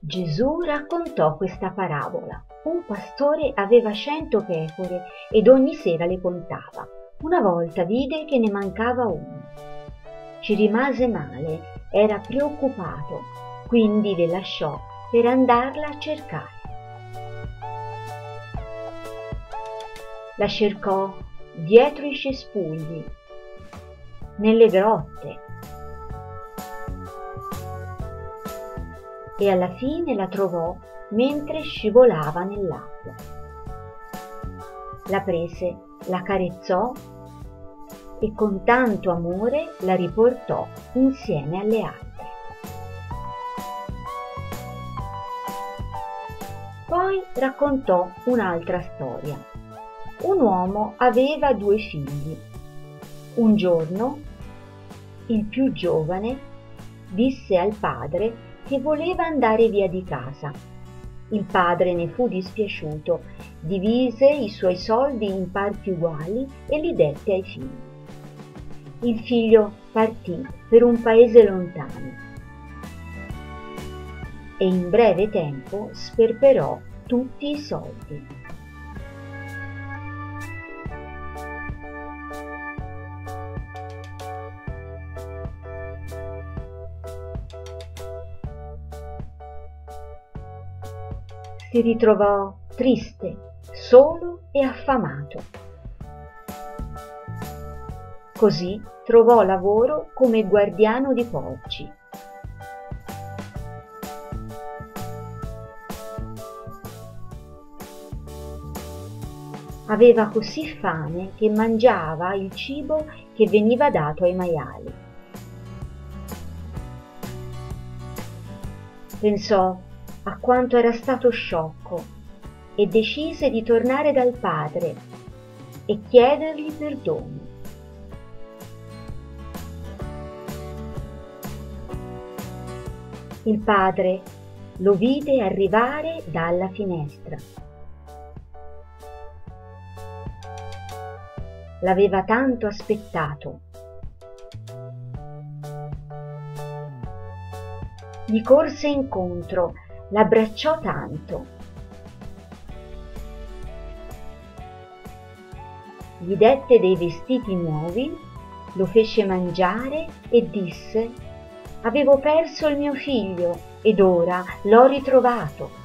Gesù raccontò questa parabola. Un pastore aveva 100 pecore ed ogni sera le contava. Una volta vide che ne mancava una. Ci rimase male, era preoccupato, quindi le lasciò per andarla a cercare. La cercò dietro i cespugli, nelle grotte, e alla fine la trovò mentre scivolava nell'acqua. La prese, la carezzò e con tanto amore la riportò insieme alle altre. Poi raccontò un'altra storia. Un uomo aveva 2 figli. Un giorno il più giovane disse al padre che voleva andare via di casa. Il padre ne fu dispiaciuto, divise i suoi soldi in parti uguali e li dette ai figli. Il figlio partì per un paese lontano e in breve tempo sperperò tutti i soldi. Si ritrovò triste, solo e affamato. Così trovò lavoro come guardiano di porci. Aveva così fame che mangiava il cibo che veniva dato ai maiali. Pensò a quanto era stato sciocco e decise di tornare dal padre e chiedergli perdono. Il padre lo vide arrivare dalla finestra. L'aveva tanto aspettato. Gli corse incontro, l'abbracciò tanto. Gli dette dei vestiti nuovi, lo fece mangiare e disse: «Avevo perso il mio figlio ed ora l'ho ritrovato».